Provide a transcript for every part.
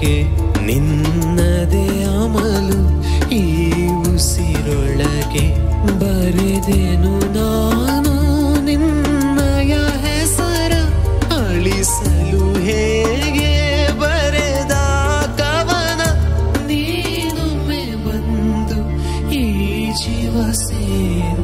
ಸೊಳಗೆ ನಿನ್ನದೇ ಅಮಲು ಈ ಉಸಿರೊಳಗೆ ಬರೆದೆನು ನಾನು ನಿನ್ನಯ ಹೆಸರ ಅಳಿಸಲು ಹೇಗೆ ಬರೆದ ಕವನ ನೀನೊಮ್ಮೆ ಬಂದು ಈ ಜೀವ ಸೇರು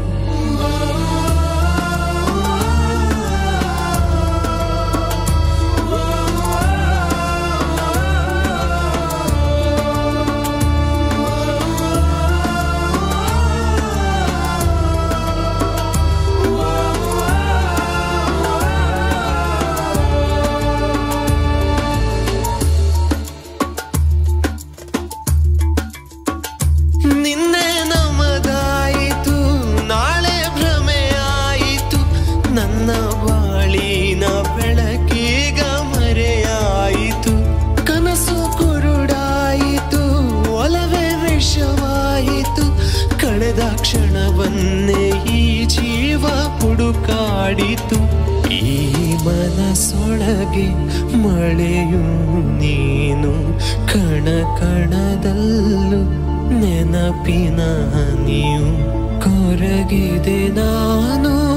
ನಿನ್ನೆ ನಮದಾಯಿತು ನಾಳೆ ಭ್ರಮೆಯಾಯಿತು ನನ್ನ ಬಾಳಿನ ಬೆಳಕೀಗ ಮರೆಯಾಯಿತು ಕನಸು ಕುರುಡಾಯಿತು ಒಲವೇ ವಿಷವಾಯಿತು ಕಳೆದ ಕ್ಷಣವನ್ನೇ ಈ ಜೀವ ಹುಡುಕಾಡಿತು ಈ ಮನಸೊಳಗೆ ಮಳೆಯು ನೀನು ಕಣ ಕಣದಲ್ಲೂ ನೆನಪಿನ ಹನಿಯು ಕೊರಗಿದೆ ನಾನು